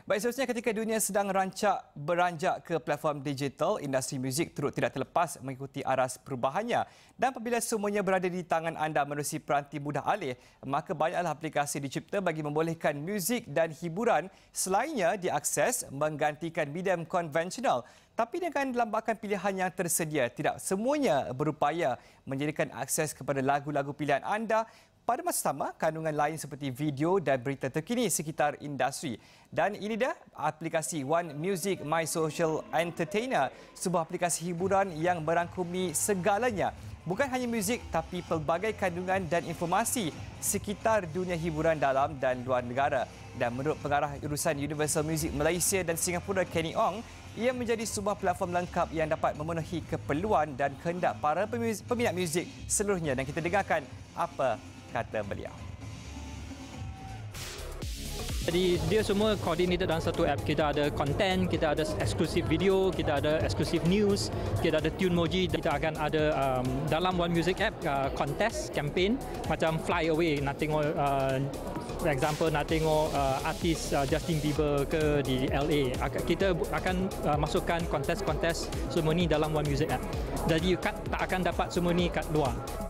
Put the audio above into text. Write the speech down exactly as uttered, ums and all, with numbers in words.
Baik, seterusnya ketika dunia sedang rancak beranjak ke platform digital, industri muzik turut tidak terlepas mengikuti aras perubahannya. Dan apabila semuanya berada di tangan anda menerusi peranti mudah alih, maka banyaklah aplikasi dicipta bagi membolehkan muzik dan hiburan selainnya diakses menggantikan medium konvensional. Tapi dengan lambakan pilihan yang tersedia, tidak semuanya berupaya menjadikan akses kepada lagu-lagu pilihan anda. Pada masa sama, kandungan lain seperti video dan berita terkini sekitar industri. Dan ini dia aplikasi One Music My Social Entertainer, sebuah aplikasi hiburan yang merangkumi segalanya. Bukan hanya muzik tapi pelbagai kandungan dan informasi sekitar dunia hiburan dalam dan luar negara. Dan menurut pengarah urusan Universal Music Malaysia dan Singapura Kenny Ong, ia menjadi sebuah platform lengkap yang dapat memenuhi keperluan dan kehendak para peminat muzik seluruhnya. Dan kita dengarkan apa kata beliau. Jadi dia semua coordinated dalam satu app. Kita ada content, kita ada eksklusif video, kita ada eksklusif news, kita ada Tunemoji. Kita akan ada um, dalam One Music app uh, contest, campaign macam fly away. Nak tengok uh, for example nak tengok uh, artis uh, Justin Bieber ke di L A. Kita akan uh, masukkan kontes-kontes semua ni dalam One Music app. Jadi tak akan dapat semua ni kat luar.